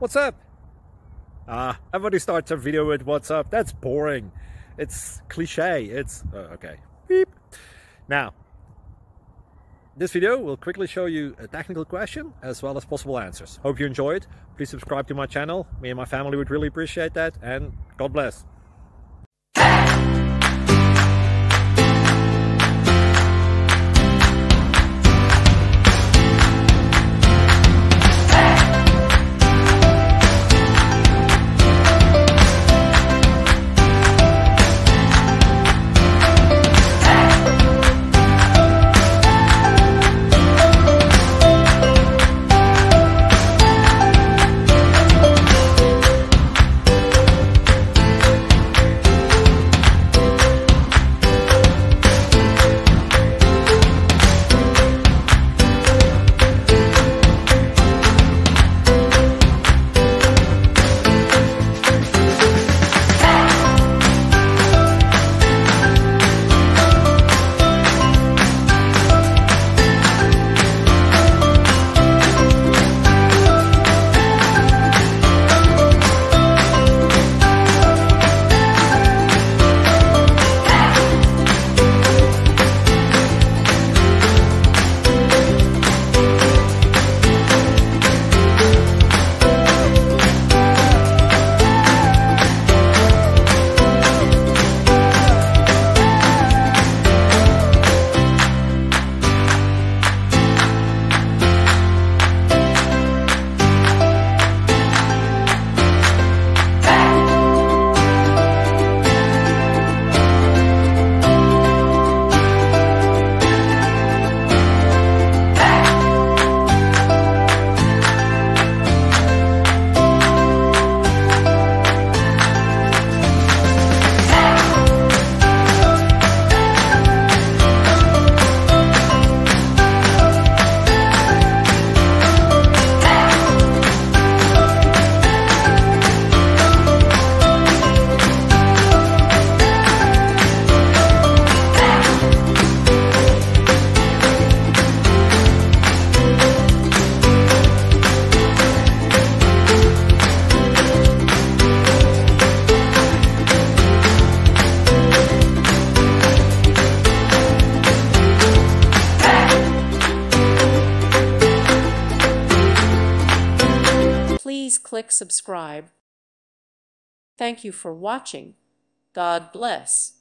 What's up? Everybody starts a video with what's up. That's boring. It's cliche. It's okay. Beep. Now, this video will quickly show you a technical question as well as possible answers. Hope you enjoy it. Please subscribe to my channel. Me and my family would really appreciate that, and God bless. Please click subscribe. Thank you for watching. God bless.